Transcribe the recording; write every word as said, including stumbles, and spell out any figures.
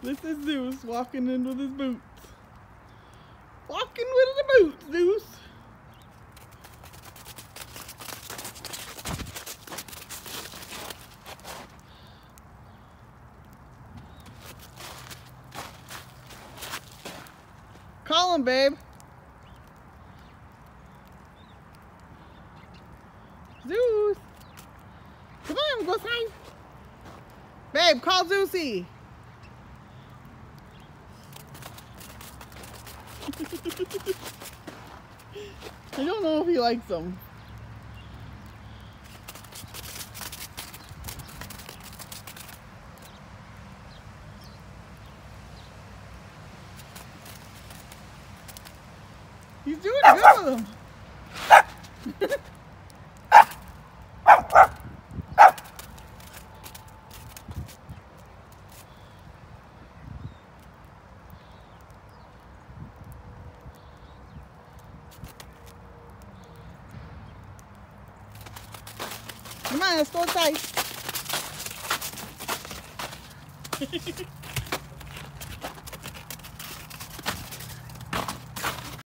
This is Zeus walking in with his boots. Walking with the boots, Zeus. Call him, babe. Zeus. Come on, go outside. Babe, call Zeusy. I don't know if he likes them. He's doing good with them. Come on, let's go outside.